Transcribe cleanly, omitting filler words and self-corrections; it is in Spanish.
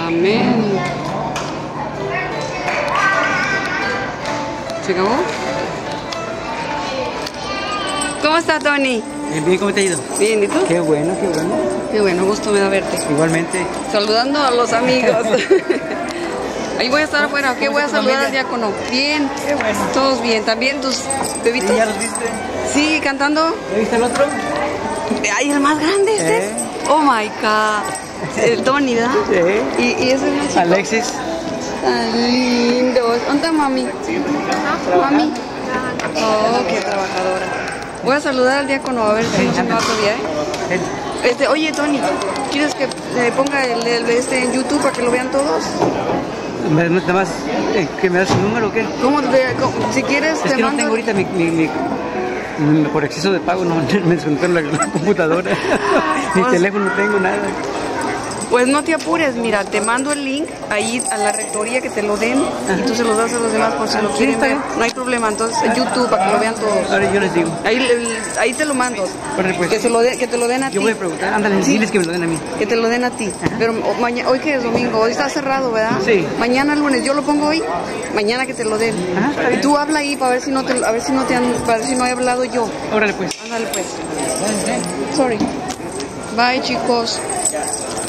Amén. ¿Se acabó? ¿Cómo está, Tony? Bien, ¿cómo te ha ido? Bien, ¿y tú? Qué bueno, qué bueno. Qué bueno, gusto me da verte. Igualmente. Saludando a los amigos. Ahí voy a estar afuera, ¿qué? Voy a saludar al diácono. Bien. Qué bueno. Todos bien. ¿También tus bebitos? ¿Ya los viste? Sí, cantando. ¿Ya viste el otro? Ay, el más grande este. Oh my God. El Tony, ¿verdad? Sí. Y ese es el chico. Alexis. Tan lindos. ¿Dónde está mami? Mami. Oh, qué trabajadora. Voy a saludar al diácono a ver si no se me va todavía, ¿eh? Oye, Tony, ¿quieres que ponga este en YouTube para que lo vean todos? Nada más, ¿que me das su número o qué? Si quieres, Es te que no mando. tengo ahorita por exceso de pago, no me desconectaron la computadora. Ni teléfono tengo, nada. Pues no te apures, mira, te mando el link ahí a la rectoría que te lo den y tú se los das a los demás por si lo quieren ver. No hay problema, entonces en YouTube para que lo vean todos. Ahora yo les digo. Ahí te lo mando. Pues, que te lo den a ti. yo voy a preguntar, ándale, diles que me lo den a mí. Que te lo den a ti. Pero hoy que es domingo, hoy está cerrado, ¿verdad? Sí. Mañana lunes, yo lo pongo hoy, mañana que te lo den. Ajá, Y tú habla ahí para ver si no para ver si no he hablado yo. Órale pues. Ándale pues. Sorry. Bye, chicos.